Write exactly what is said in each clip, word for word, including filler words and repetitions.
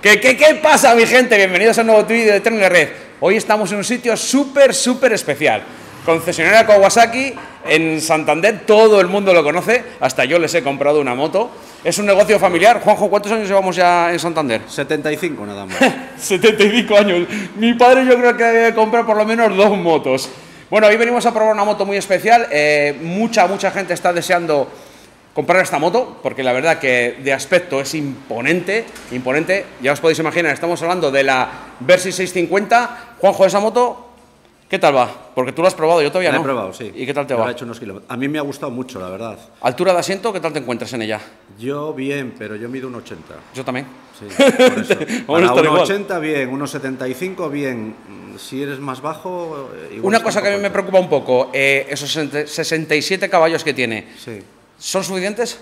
¿Qué, qué, ¿Qué pasa, mi gente? Bienvenidos a un nuevo vídeo de Training Red. Hoy estamos en un sitio súper, súper especial. Concesionaria Kawasaki en Santander, todo el mundo lo conoce, hasta yo les he comprado una moto. Es un negocio familiar. Juanjo, ¿cuántos años llevamos ya en Santander? setenta y cinco nada más. setenta y cinco años. Mi padre yo creo que debe comprar por lo menos dos motos. Bueno, hoy venimos a probar una moto muy especial. Eh, mucha, mucha gente está deseando comprar esta moto, porque la verdad que de aspecto es imponente, imponente. Ya os podéis imaginar, estamos hablando de la Versys seiscientos cincuenta. Juanjo, esa moto, ¿qué tal va? Porque tú la has probado, yo todavía la no. he probado, sí. ¿Y qué tal te Yo va? he hecho unos kilómetros. A mí me ha gustado mucho, la verdad. ¿Altura de asiento? ¿Qué tal te encuentras en ella? Yo bien, pero yo mido un ochenta. Yo también. Sí, por eso. Para un ochenta bien, uno setenta y cinco bien. Si eres más bajo, igual. Una cosa que a mí me preocupa un poco, eh, esos sesenta y siete caballos que tiene, sí. ¿son suficientes?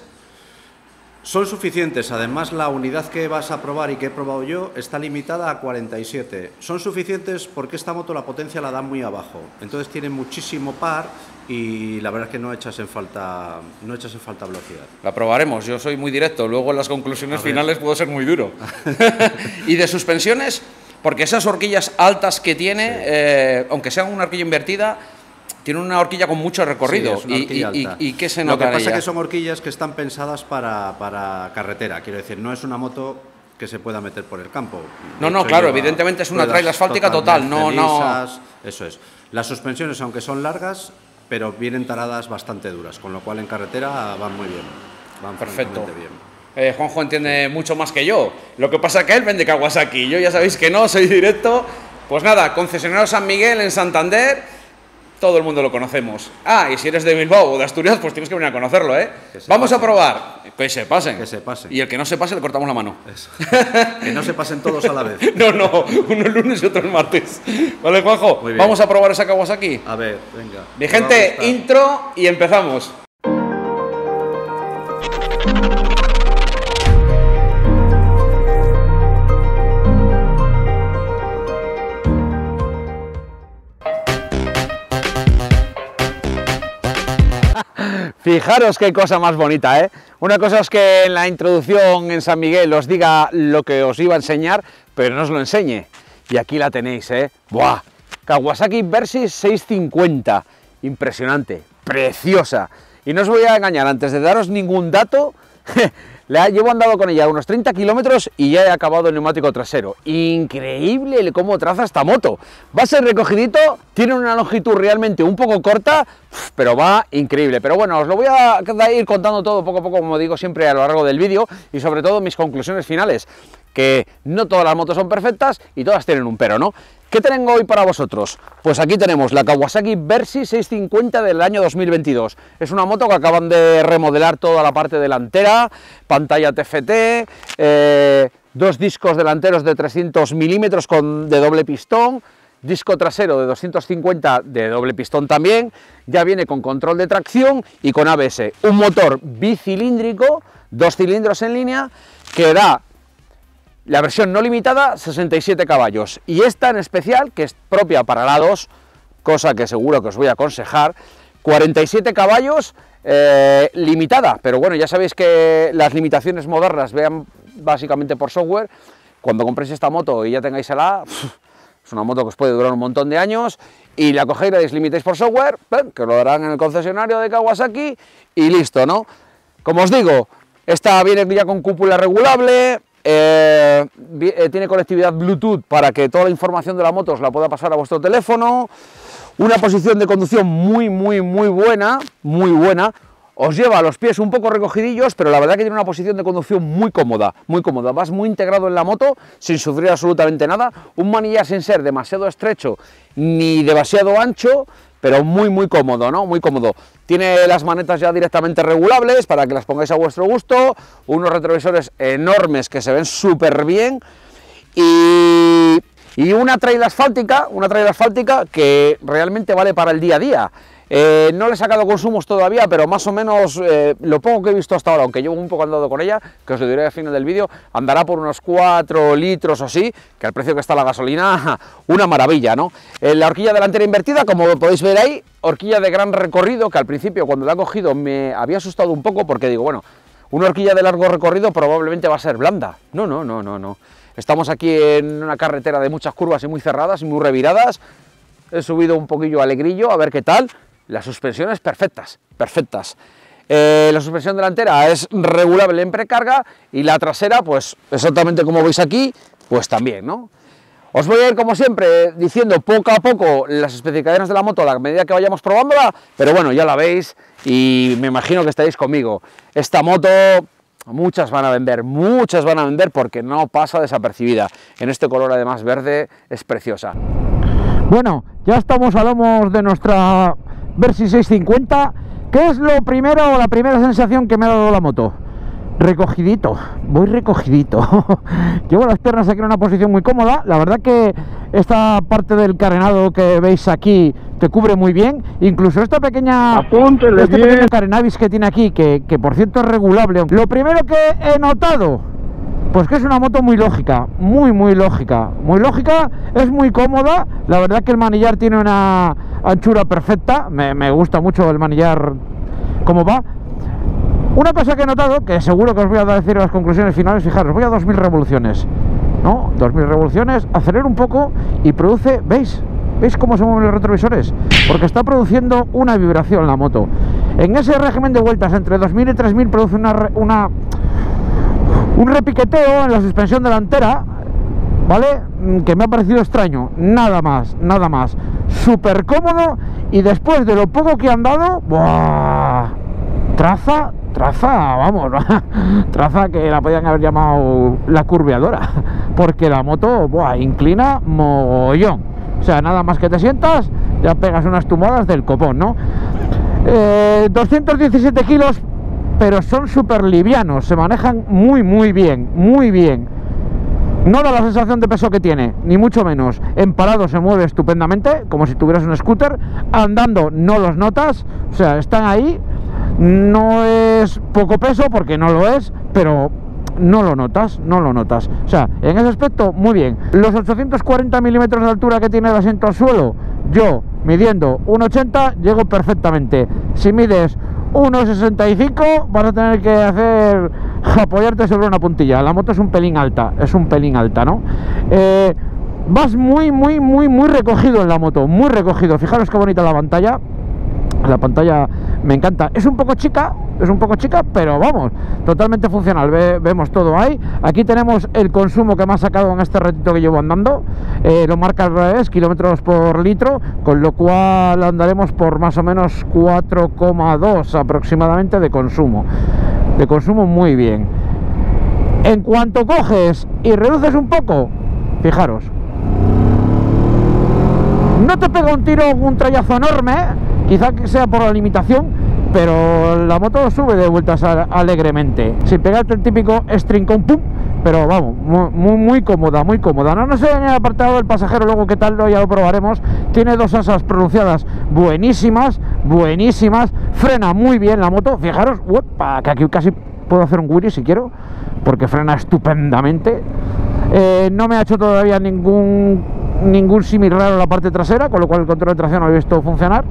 Son suficientes, además la unidad que vas a probar y que he probado yo está limitada a cuarenta y siete. Son suficientes porque esta moto la potencia la da muy abajo, entonces tiene muchísimo par y la verdad es que no echas en falta, no echas en falta velocidad. La probaremos, yo soy muy directo, luego en las conclusiones finales puedo ser muy duro. ¿Y de suspensiones? Porque esas horquillas altas que tiene, sí. eh, aunque sea una horquilla invertida, tiene una horquilla con mucho recorrido. Sí, es una horquilla y, alta. Y, y, ¿y qué se nota? Lo que pasa es que son horquillas que están pensadas para, para carretera, quiero decir, no es una moto que se pueda meter por el campo. De no, no, claro, evidentemente es una trail asfáltica total, no, no. Eso es. Las suspensiones, aunque son largas, pero vienen taradas bastante duras, con lo cual en carretera van muy bien. Van perfecto. Bien. Eh, Juanjo entiende sí. mucho más que yo. Lo que pasa es que él vende Kawasaki. Yo ya sabéis que no, soy directo. Pues nada, concesionario San Miguel en Santander. Todo el mundo lo conocemos. Ah, y si eres de Bilbao o de Asturias, pues tienes que venir a conocerlo, ¿eh? Vamos pasen. a probar. Que se pasen. Que se pasen. Y el que no se pase, le cortamos la mano. Eso. Que no se pasen todos a la vez. No, no, uno el lunes y otro el martes. Vale, Juanjo, vamos a probar esa Kawasaki. A ver, venga. Mi gente, intro y empezamos. Fijaros qué cosa más bonita, ¿eh? Una cosa es que en la introducción en San Miguel os diga lo que os iba a enseñar, pero no os lo enseñe. Y aquí la tenéis, ¿eh? ¡Buah! Kawasaki Versys seiscientos cincuenta. Impresionante, preciosa. Y no os voy a engañar, antes de daros ningún dato, la llevo andado con ella unos treinta kilómetros y ya he acabado el neumático trasero. Increíble cómo traza esta moto. Va a ser recogidito, tiene una longitud realmente un poco corta, pero va increíble. Pero bueno, os lo voy a ir contando todo poco a poco, como digo siempre a lo largo del vídeo, y sobre todo mis conclusiones finales, que no todas las motos son perfectas y todas tienen un pero, ¿no? ¿Qué tengo hoy para vosotros? Pues aquí tenemos la Kawasaki Versys seiscientos cincuenta del año dos mil veintidós. Es una moto que acaban de remodelar toda la parte delantera, pantalla T F T, eh, dos discos delanteros de trescientos milímetros con, de doble pistón, disco trasero de doscientos cincuenta de doble pistón también, ya viene con control de tracción y con A B S. Un motor bicilíndrico, dos cilindros en línea, que da la versión no limitada, sesenta y siete caballos, y esta en especial, que es propia para la dos, cosa que seguro que os voy a aconsejar, cuarenta y siete caballos, eh, limitada, pero bueno, ya sabéis que las limitaciones modernas vean básicamente por software. Cuando compréis esta moto y ya tengáis el A, es una moto que os puede durar un montón de años, y la cogéis, la deslimitéis por software, que lo darán en el concesionario de Kawasaki, y listo, ¿no? Como os digo, esta viene ya con cúpula regulable. Eh, eh, tiene conectividad Bluetooth para que toda la información de la moto os la pueda pasar a vuestro teléfono, una posición de conducción muy muy muy buena, muy buena, os lleva a los pies un poco recogidillos, pero la verdad que tiene una posición de conducción muy cómoda, muy cómoda, vas muy integrado en la moto sin sufrir absolutamente nada, un manillar sin ser demasiado estrecho ni demasiado ancho, pero muy muy cómodo, ¿no? Muy cómodo. Tiene las manetas ya directamente regulables para que las pongáis a vuestro gusto, unos retrovisores enormes que se ven súper bien y, y una trail asfáltica, una trail asfáltica que realmente vale para el día a día. Eh, no le he sacado consumos todavía, pero más o menos eh, lo poco que he visto hasta ahora, aunque llevo un poco andado con ella, que os lo diré al final del vídeo, andará por unos cuatro litros o así, que al precio que está la gasolina, una maravilla, ¿no? Eh, la horquilla delantera invertida, como podéis ver ahí, horquilla de gran recorrido, que al principio cuando la he cogido me había asustado un poco, porque digo, bueno, una horquilla de largo recorrido probablemente va a ser blanda. No, no, no, no, no. Estamos aquí en una carretera de muchas curvas y muy cerradas y muy reviradas. He subido un poquillo al Alegrillo, a ver qué tal. Las suspensiones perfectas, perfectas. Eh, la suspensión delantera es regulable en precarga y la trasera, pues exactamente como veis aquí, pues también, ¿no? Os voy a ir, como siempre, diciendo poco a poco las especificaciones de la moto a la medida que vayamos probándola, pero bueno, ya la veis y me imagino que estaréis conmigo. Esta moto, muchas van a vender, muchas van a vender porque no pasa desapercibida. En este color, además, verde, es preciosa. Bueno, ya estamos a lomos de nuestra Versys seiscientos cincuenta. ¿Qué es lo primero, la primera sensación que me ha dado la moto? Recogidito, voy recogidito. Llevo las piernas aquí en una posición muy cómoda. La verdad que esta parte del carenado que veis aquí te cubre muy bien. Incluso esta pequeña Apúntele este bien. pequeño carenavis que tiene aquí, que, que por cierto es regulable. Lo primero que he notado, pues que es una moto muy lógica, muy muy lógica, muy lógica, es muy cómoda. La verdad que el manillar tiene una anchura perfecta, me, me gusta mucho el manillar cómo va. Una cosa que he notado, que seguro que os voy a decir en las conclusiones finales, fijaros, voy a dos mil revoluciones, ¿no? dos mil revoluciones, acelero un poco y produce, ¿veis? ¿Veis cómo se mueven los retrovisores? Porque está produciendo una vibración la moto. En ese régimen de vueltas entre dos mil y tres mil produce una, una un repiqueteo en la suspensión delantera, ¿vale? Que me ha parecido extraño, nada más, nada más. Súper cómodo y después de lo poco que han dado, ¡buah! Traza, traza, vamos, traza que la podían haber llamado la curveadora, porque la moto, ¡buah!, inclina mogollón. O sea, nada más que te sientas, ya pegas unas tumadas del copón, ¿no? Eh, doscientos diecisiete kilos, pero son súper livianos, se manejan muy muy bien, muy bien. No da la sensación de peso que tiene, ni mucho menos. En parado se mueve estupendamente, como si tuvieras un scooter. Andando no los notas, o sea, están ahí. No es poco peso, porque no lo es, pero no lo notas, no lo notas. O sea, en ese aspecto, muy bien. Los ochocientos cuarenta milímetros de altura que tiene el asiento al suelo, yo, midiendo uno ochenta, llego perfectamente. Si mides uno sesenta y cinco, vas a tener que hacer apoyarte sobre una puntilla. La moto es un pelín alta, es un pelín alta, ¿no? Eh, vas muy, muy, muy, muy recogido en la moto, muy recogido. Fijaros qué bonita la pantalla. La pantalla me encanta. Es un poco chica, es un poco chica, pero vamos, totalmente funcional. Ve, vemos todo ahí. Aquí tenemos el consumo que me ha sacado en este ratito que llevo andando. Eh, lo marca al revés, kilómetros por litro, con lo cual andaremos por más o menos cuatro coma dos aproximadamente de consumo. De consumo muy bien. En cuanto coges y reduces un poco, fijaros, no te pega un tiro, un trayazo enorme, quizá que sea por la limitación, pero la moto sube de vueltas alegremente, sin pegarte el típico estrincón, pum, pero vamos, muy, muy, muy cómoda, muy cómoda. No nos sé en el apartado del pasajero luego qué tal, ya lo probaremos. Tiene dos asas pronunciadas buenísimas, buenísimas, frena muy bien la moto, fijaros, uepa, que aquí casi puedo hacer un wheelie si quiero, porque frena estupendamente. Eh, no me ha hecho todavía ningún ningún símil raro en la parte trasera, con lo cual el control de tracción lo he visto funcionar.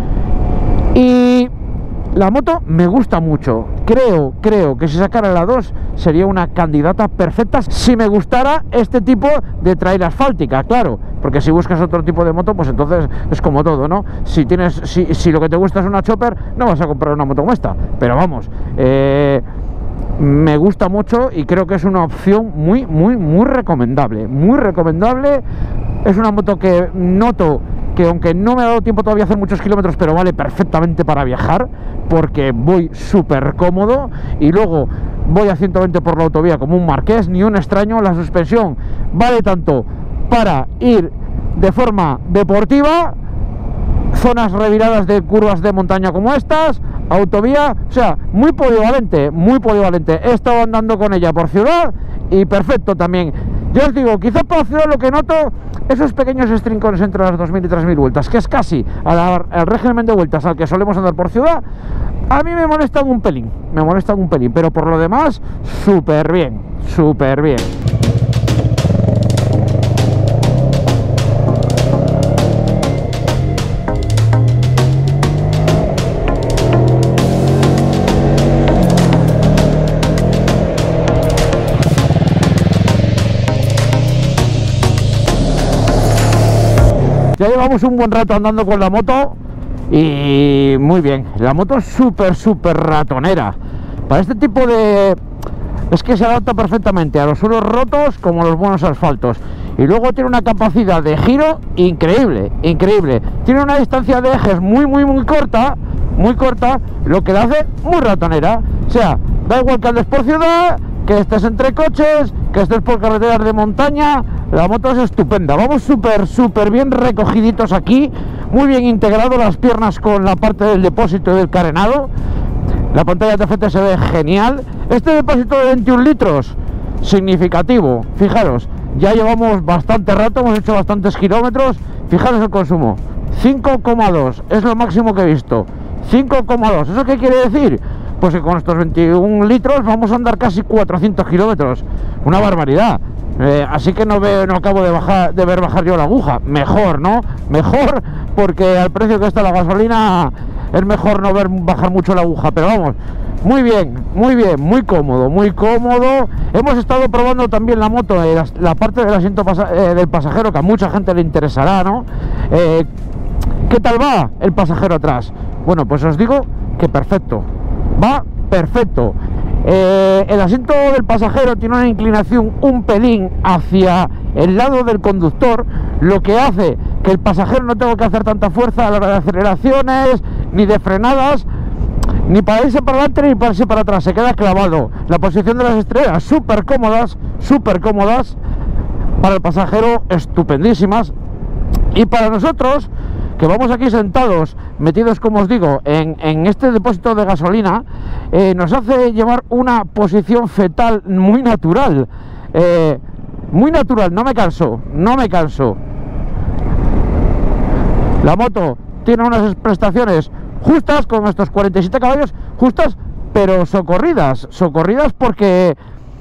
Y la moto me gusta mucho. Creo, creo que si sacara la dos sería una candidata perfecta si me gustara este tipo de trail asfáltica, claro, porque si buscas otro tipo de moto, pues entonces es como todo, ¿no? Si tienes, si, si lo que te gusta es una chopper, no vas a comprar una moto como esta, pero vamos, eh, me gusta mucho y creo que es una opción muy, muy, muy recomendable, muy recomendable. Es una moto que noto que, aunque no me ha dado tiempo todavía a hacer muchos kilómetros, pero vale perfectamente para viajar, porque voy súper cómodo y luego voy a ciento veinte por la autovía como un marqués, ni un extraño. La suspensión vale tanto para ir de forma deportiva, zonas reviradas de curvas de montaña como estas, autovía, o sea, muy polivalente, muy polivalente. He estado andando con ella por ciudad y perfecto también. Yo os digo, quizá por ciudad lo que noto, esos pequeños estrincones entre las dos mil y tres mil vueltas, que es casi al, al régimen de vueltas al que solemos andar por ciudad, a mí me molestan un pelín, me molestan un pelín, pero por lo demás, súper bien, súper bien. Ya llevamos un buen rato andando con la moto y muy bien. La moto es súper, súper ratonera. Para este tipo de... es que se adapta perfectamente a los suelos rotos como a los buenos asfaltos. Y luego tiene una capacidad de giro increíble, increíble. Tiene una distancia de ejes muy, muy, muy corta, muy corta, lo que la hace muy ratonera. O sea, da igual que andes por ciudad, que estés entre coches, que estés por carreteras de montaña, la moto es estupenda. Vamos súper, súper bien recogiditos aquí, muy bien integrado las piernas con la parte del depósito y del carenado. La pantalla de frente se ve genial. Este depósito de veintiún litros, significativo. Fijaros, ya llevamos bastante rato, hemos hecho bastantes kilómetros. Fijaros el consumo, cinco coma dos, es lo máximo que he visto. cinco coma dos, ¿eso qué quiere decir? Pues que con estos veintiún litros vamos a andar casi cuatrocientos kilómetros. Una barbaridad. Eh, así que no veo, no acabo de bajar, de ver bajar yo la aguja. Mejor, ¿no? Mejor, porque al precio que está la gasolina es mejor no ver bajar mucho la aguja. Pero vamos, muy bien, muy bien, muy cómodo, muy cómodo. Hemos estado probando también la moto, eh, la, la parte del asiento pasa, eh, del pasajero, que a mucha gente le interesará, ¿no? Eh, ¿Qué tal va el pasajero atrás? Bueno, pues os digo que perfecto. Va perfecto. Eh, el asiento del pasajero tiene una inclinación un pelín hacia el lado del conductor, lo que hace que el pasajero no tenga que hacer tanta fuerza a la hora de aceleraciones, ni de frenadas, ni para irse para adelante ni para irse para atrás, se queda clavado. La posición de las estrellas súper cómodas, súper cómodas, para el pasajero estupendísimas, y para nosotros, que vamos aquí sentados, metidos, como os digo, en, en este depósito de gasolina, eh, nos hace llevar una posición fetal muy natural, eh, muy natural, no me canso, no me canso. La moto tiene unas prestaciones justas, con estos cuarenta y siete caballos, justas, pero socorridas, socorridas porque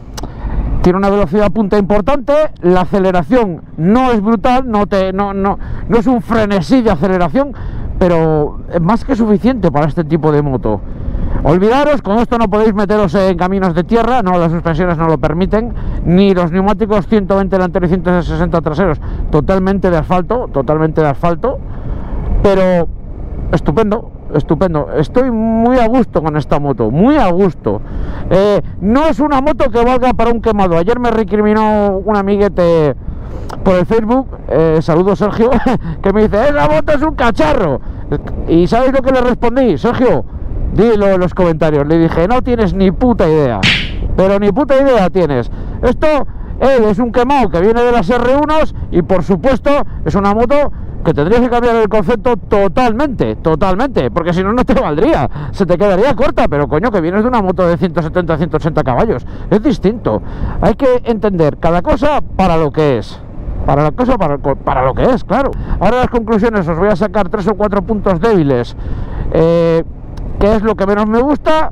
tiene una velocidad punta importante, la aceleración no es brutal, no, te, no, no, no es un frenesí de aceleración, pero es más que suficiente para este tipo de moto. Olvidaros, con esto no podéis meteros en caminos de tierra, no, las suspensiones no lo permiten, ni los neumáticos ciento veinte delanteros y ciento sesenta traseros, totalmente de asfalto, totalmente de asfalto, pero estupendo. Estupendo, estoy muy a gusto con esta moto, muy a gusto. Eh, no es una moto que valga para un quemado. Ayer me recriminó un amiguete por el Facebook, eh, saludos Sergio, que me dice, esa moto es un cacharro. Y ¿sabéis lo que le respondí? Sergio, dilo en los comentarios. Le dije, no tienes ni puta idea, pero ni puta idea tienes. Esto eh, es un quemado que viene de las erre uno y por supuesto es una moto que tendrías que cambiar el concepto totalmente, totalmente, porque si no, no te valdría, se te quedaría corta, pero coño, que vienes de una moto de ciento setenta a ciento ochenta caballos, es distinto. Hay que entender cada cosa para lo que es, para la cosa para, para lo que es, claro. Ahora las conclusiones, os voy a sacar tres o cuatro puntos débiles, eh, que es lo que menos me gusta,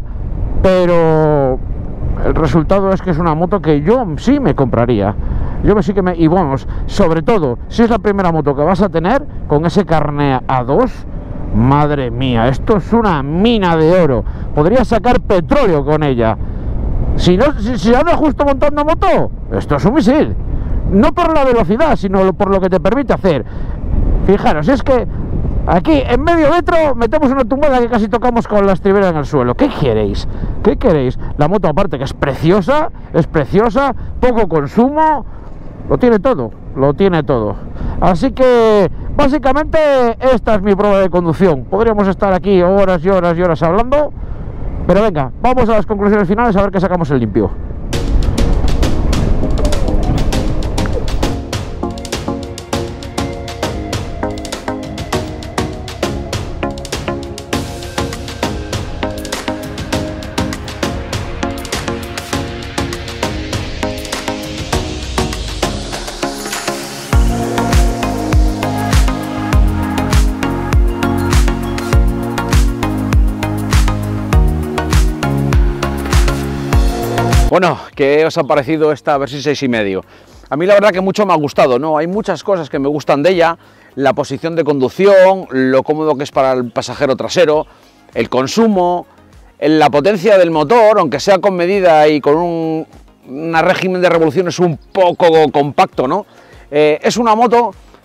pero el resultado es que es una moto que yo sí me compraría. Yo me sí que me... Y vamos, sobre todo, si es la primera moto que vas a tener, con ese carné A dos, madre mía, esto es una mina de oro. Podrías sacar petróleo con ella. Si no, si, si andas justo montando moto, esto es un misil. No por la velocidad, sino por lo que te permite hacer. Fijaros, es que aquí en medio metro metemos una tumbada que casi tocamos con la estribera en el suelo. ¿Qué queréis? ¿Qué queréis? La moto aparte que es preciosa, es preciosa, poco consumo, lo tiene todo, lo tiene todo. Así que básicamente esta es mi prueba de conducción. Podríamos estar aquí horas y horas y horas hablando, pero venga, vamos a las conclusiones finales a ver qué sacamos en limpio. Bueno, ¿qué os ha parecido esta Versys seis y medio? A mí la verdad que mucho me ha gustado, ¿no? Hay muchas cosas que me gustan de ella, la posición de conducción, lo cómodo que es para el pasajero trasero, el consumo, la potencia del motor, aunque sea con medida y con un, un régimen de revoluciones un poco compacto, ¿no? Eh, es una moto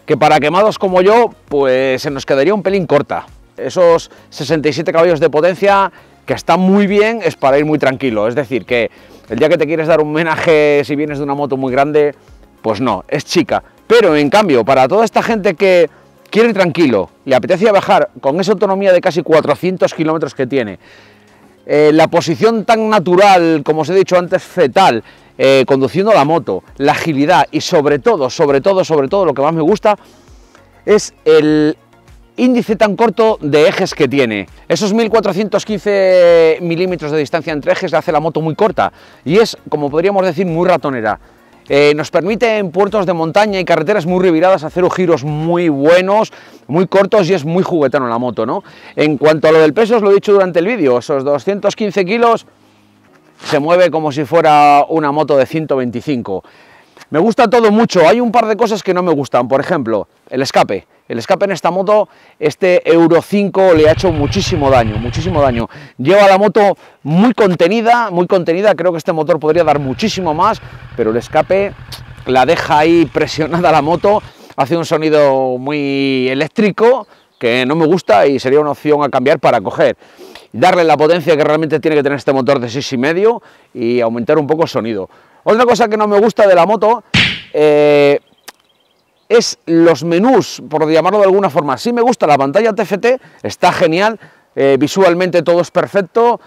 que para quemados como yo, pues se nos quedaría un pelín corta. Esos sesenta y siete caballos de potencia, que está muy bien, es para ir muy tranquilo. Es decir, que el día que te quieres dar un homenaje, si vienes de una moto muy grande, pues no, es chica. Pero en cambio, para toda esta gente que quiere ir tranquilo, le apetece bajar con esa autonomía de casi cuatrocientos kilómetros que tiene, eh, la posición tan natural, como os he dicho antes, fetal, eh, conduciendo la moto, la agilidad y sobre todo, sobre todo, sobre todo, lo que más me gusta es el índice tan corto de ejes que tiene. Esos mil cuatrocientos quince milímetros de distancia entre ejes le hace la moto muy corta y es, como podríamos decir, muy ratonera. Eh, nos permite en puertos de montaña y carreteras muy reviradas hacer giros muy buenos, muy cortos, y es muy juguetano la moto, ¿no? En cuanto a lo del peso, os lo he dicho durante el vídeo, esos doscientos quince kilos se mueve como si fuera una moto de ciento veinticinco. Me gusta todo mucho, hay un par de cosas que no me gustan, por ejemplo, el escape. El escape en esta moto, este Euro cinco le ha hecho muchísimo daño, muchísimo daño. Lleva la moto muy contenida, muy contenida, creo que este motor podría dar muchísimo más, pero el escape la deja ahí presionada la moto, hace un sonido muy eléctrico que no me gusta y sería una opción a cambiar para coger. Darle la potencia que realmente tiene que tener este motor de seis y medio y aumentar un poco el sonido. Otra cosa que no me gusta de la moto eh, es los menús, por llamarlo de alguna forma. Sí me gusta la pantalla T F T, está genial, eh, visualmente todo es perfecto,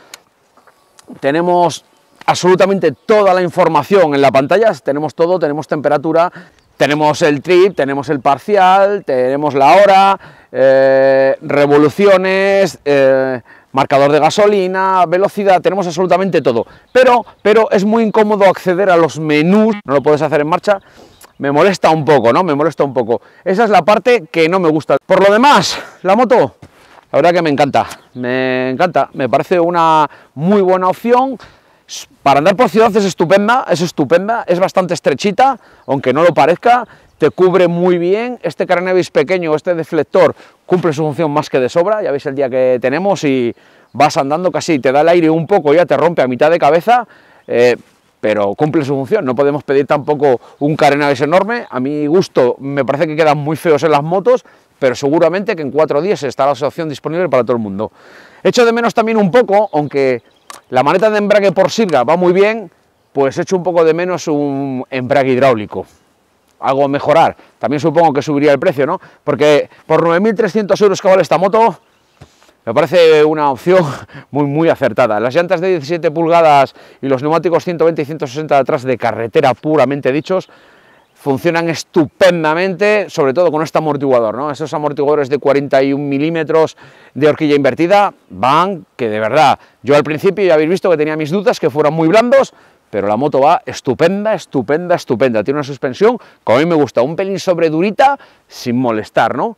tenemos absolutamente toda la información en la pantalla, tenemos todo, tenemos temperatura, tenemos el trip, tenemos el parcial, tenemos la hora, eh, revoluciones, eh, marcador de gasolina, velocidad, tenemos absolutamente todo, pero, pero es muy incómodo acceder a los menús, no lo puedes hacer en marcha, me molesta un poco, ¿no? Me molesta un poco, esa es la parte que no me gusta. Por lo demás, la moto, la verdad que me encanta, me encanta, me parece una muy buena opción. Para andar por ciudad es estupenda, es estupenda, es bastante estrechita, aunque no lo parezca, te cubre muy bien, este carenavis pequeño, este deflector, cumple su función más que de sobra, ya veis el día que tenemos y vas andando casi, te da el aire un poco, ya te rompe a mitad de cabeza, eh, pero cumple su función, no podemos pedir tampoco un carenavis enorme, a mi gusto me parece que quedan muy feos en las motos, pero seguramente que en cuatro días estará esa opción disponible para todo el mundo. Echo de menos también un poco, aunque la maneta de embrague por sirga va muy bien, pues echo un poco de menos un embrague hidráulico. Algo a mejorar, también supongo que subiría el precio, ¿no? Porque por nueve mil trescientos euros que vale esta moto, me parece una opción muy, muy acertada. Las llantas de diecisiete pulgadas y los neumáticos ciento veinte y ciento sesenta de atrás de carretera puramente dichos, funcionan estupendamente, sobre todo con este amortiguador, ¿no? Esos amortiguadores de cuarenta y un milímetros de horquilla invertida van que de verdad, yo al principio ya habéis visto que tenía mis dudas que fueran muy blandos, pero la moto va estupenda, estupenda, estupenda, tiene una suspensión, como a mí me gusta, un pelín sobre durita, sin molestar, ¿no?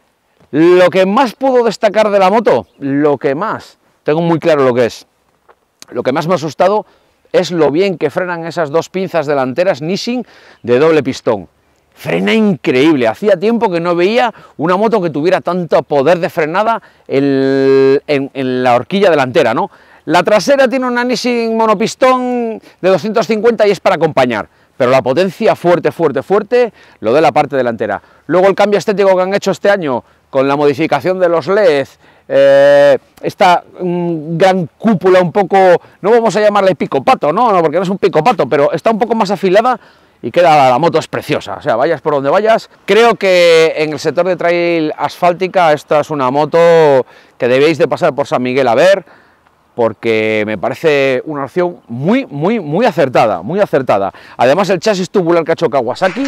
Lo que más puedo destacar de la moto, lo que más, tengo muy claro lo que es, lo que más me ha asustado es lo bien que frenan esas dos pinzas delanteras Nissin de doble pistón. Frena increíble, hacía tiempo que no veía una moto que tuviera tanto poder de frenada en, en, en la horquilla delantera, ¿no? La trasera tiene una Nissin monopistón de doscientos cincuenta y es para acompañar, pero la potencia fuerte, fuerte, fuerte, lo de la parte delantera. Luego el cambio estético que han hecho este año, con la modificación de los L E D, eh, esta mm, gran cúpula un poco, no vamos a llamarle picopato, ¿no? Porque no es un picopato, pero está un poco más afilada y queda, la moto es preciosa, o sea, vayas por donde vayas. Creo que en el sector de trail asfáltica esta es una moto que debéis de pasar por San Miguel a ver, porque me parece una opción muy, muy, muy acertada, muy acertada. Además el chasis tubular que ha hecho Kawasaki,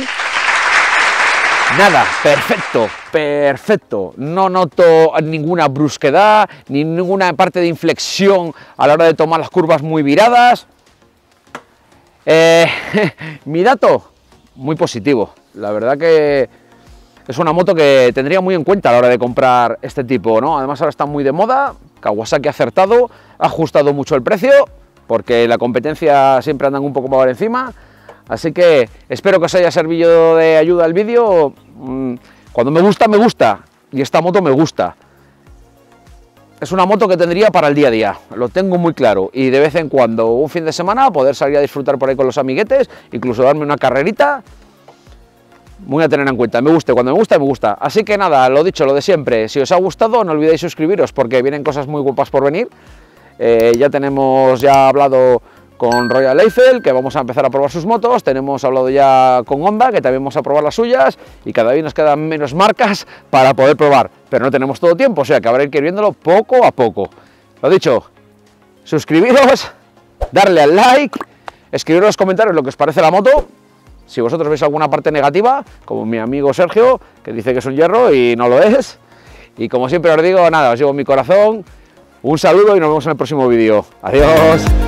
nada, perfecto, perfecto, no noto ninguna brusquedad, ni ninguna parte de inflexión a la hora de tomar las curvas muy viradas. Eh, mi dato, muy positivo, la verdad que es una moto que tendría muy en cuenta a la hora de comprar este tipo, ¿no? Además ahora está muy de moda, Kawasaki ha acertado, ha ajustado mucho el precio, porque la competencia siempre andan un poco por encima, así que espero que os haya servido de ayuda el vídeo. Cuando me gusta, me gusta, y esta moto me gusta. Es una moto que tendría para el día a día, lo tengo muy claro, y de vez en cuando, un fin de semana, poder salir a disfrutar por ahí con los amiguetes, incluso darme una carrerita, muy a tener en cuenta, me gusta, cuando me gusta, me gusta. Así que nada, lo dicho, lo de siempre, si os ha gustado no olvidéis suscribiros porque vienen cosas muy guapas por venir. Eh, ya tenemos ya hablado con Royal Eiffel, que vamos a empezar a probar sus motos, tenemos hablado ya con Honda, que también vamos a probar las suyas, y cada vez nos quedan menos marcas para poder probar, pero no tenemos todo tiempo, o sea que habrá que ir viéndolo poco a poco. Lo dicho, suscribiros, darle al like, escribir en los comentarios lo que os parece la moto, si vosotros veis alguna parte negativa, como mi amigo Sergio, que dice que es un hierro y no lo es, y como siempre os digo, nada, os llevo en mi corazón, un saludo y nos vemos en el próximo vídeo. Adiós.